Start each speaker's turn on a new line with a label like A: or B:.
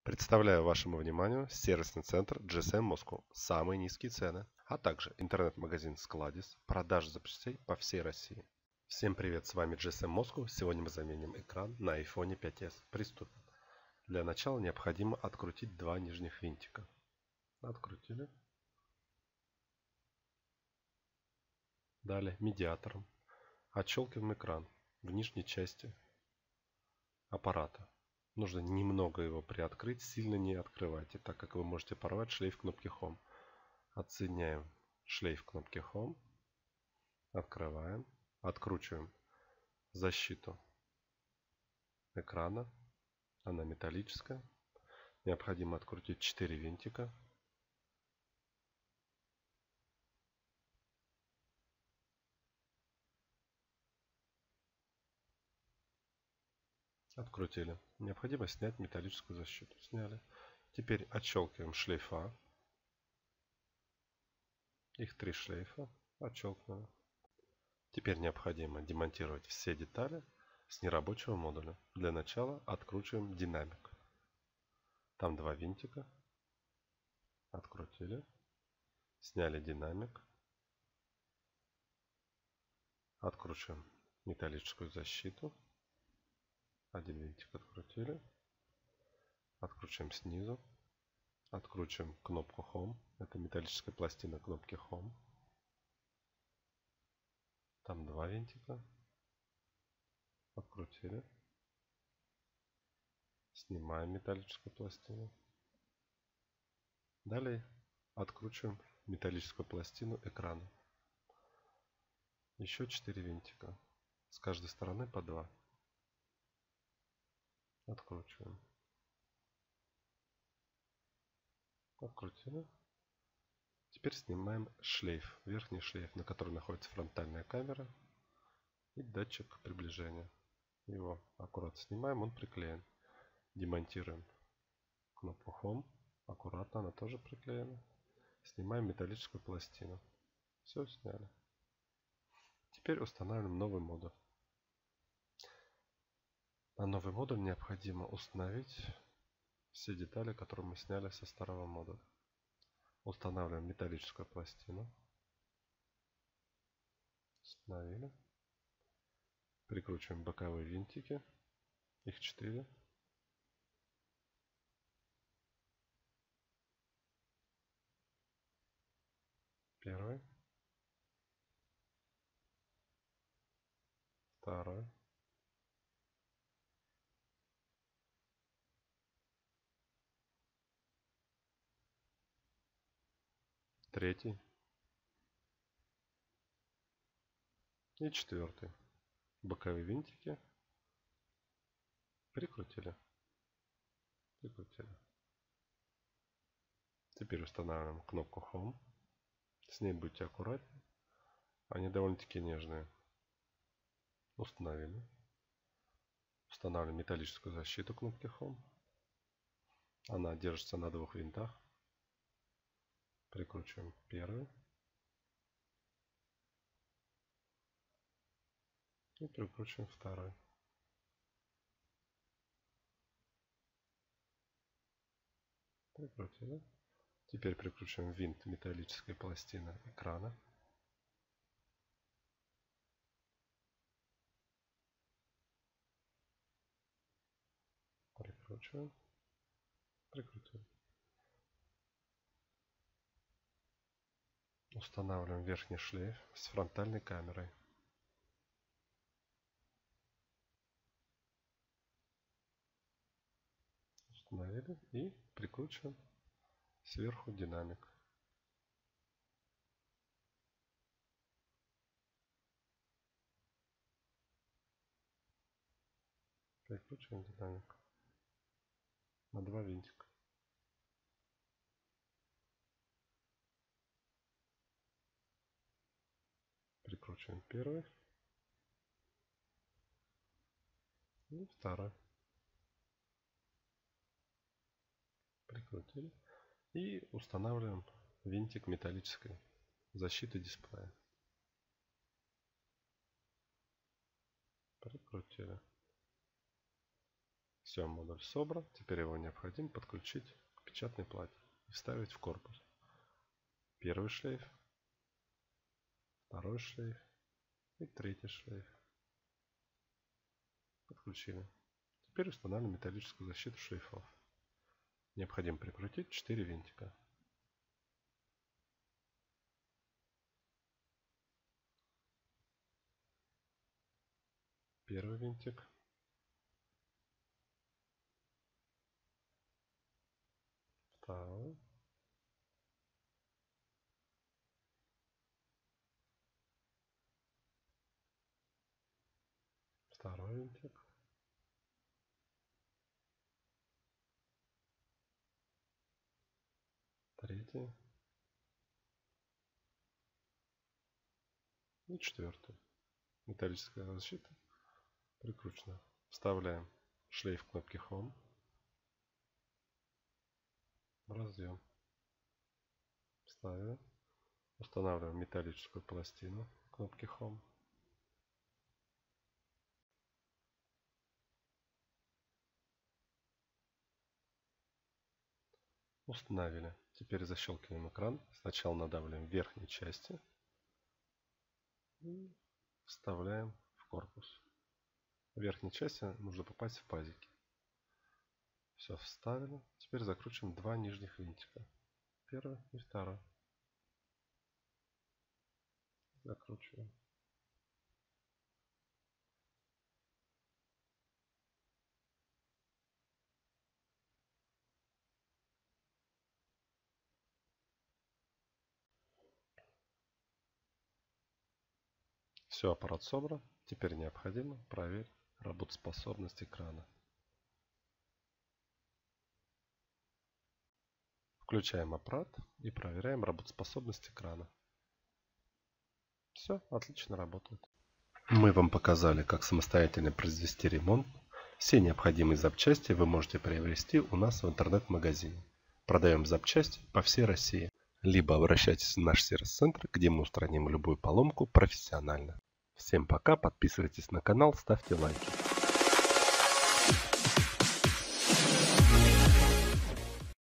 A: Представляю вашему вниманию сервисный центр GSM Moscow. Самые низкие цены, а также интернет-магазин Skladis, продажа запчастей по всей России. Всем привет, с вами GSM Moscow. Сегодня мы заменим экран на iPhone 5s. Приступим. Для начала необходимо открутить два нижних винтика. Открутили. Далее медиатором отщелкиваем экран в нижней части аппарата. Нужно немного его приоткрыть, сильно не открывайте, так как вы можете порвать шлейф кнопки Home. Отсоединяем шлейф кнопки Home, открываем, откручиваем защиту экрана, она металлическая. Необходимо открутить 4 винтика. Открутили. Необходимо снять металлическую защиту. Сняли. Теперь отщелкиваем шлейфа. Их 3 шлейфа. Отщелкнули. Теперь необходимо демонтировать все детали с нерабочего модуля. Для начала откручиваем динамик. Там 2 винтика. Открутили. Сняли динамик. Откручиваем металлическую защиту. Один винтик открутили. Откручиваем снизу. Откручиваем кнопку Home. Это металлическая пластина кнопки Home. Там 2 винтика. Открутили. Снимаем металлическую пластину. Далее откручиваем металлическую пластину экрана. Еще 4 винтика. С каждой стороны по 2. Откручиваем. Открутили. Теперь снимаем шлейф, верхний шлейф, на котором находится фронтальная камера и датчик приближения. Его аккуратно снимаем, он приклеен. Демонтируем кнопку Home. Аккуратно, она тоже приклеена. Снимаем металлическую пластину. Все, сняли. Теперь устанавливаем новый модуль. На новый модуль необходимо установить все детали, которые мы сняли со старого модуля. Устанавливаем металлическую пластину. Установили. Прикручиваем боковые винтики. Их 4. Первый. Второй. Третий. И 4. Боковые винтики. Прикрутили. Прикрутили. Теперь устанавливаем кнопку Home. С ней будьте аккуратны. Они довольно-таки нежные. Установили. Устанавливаем металлическую защиту кнопки Home. Она держится на 2 винтах. Прикручиваем первый. И прикручиваем второй. Прикрутили. Теперь прикручиваем винт металлической пластины экрана. Прикручиваем. Прикрутили. Устанавливаем верхний шлейф с фронтальной камерой. Установили и прикручиваем сверху динамик. Прикручиваем динамик на 2 винтика. Прикручиваем первый и второй. Прикрутили. И устанавливаем винтик металлической защиты дисплея. Прикрутили. Все, модуль собран. Теперь его необходимо подключить к печатной плате и вставить в корпус. Первый шлейф, второй шлейф и третий шлейф. Подключили. Теперь устанавливаем металлическую защиту шлейфов. Необходимо прикрутить 4 винтика. Первый винтик. Второй. Второй винтик. Третий. И четвертый. Металлическая защита прикручена. Вставляем шлейф кнопки Home. Разъем. Вставили. Устанавливаем металлическую пластину кнопки Home. Установили. Теперь защелкиваем экран. Сначала надавливаем в верхней части и вставляем в корпус. В верхней части нужно попасть в пазики. Все, вставили. Теперь закручиваем два нижних винтика. Первый и второй. Закручиваем. Все, аппарат собран. Теперь необходимо проверить работоспособность экрана. Включаем аппарат и проверяем работоспособность экрана. Все, отлично работает. Мы вам показали, как самостоятельно произвести ремонт. Все необходимые запчасти вы можете приобрести у нас в интернет-магазине. Продаем запчасти по всей России. Либо обращайтесь в наш сервис-центр, где мы устраним любую поломку профессионально. Всем пока, подписывайтесь на канал, ставьте лайки.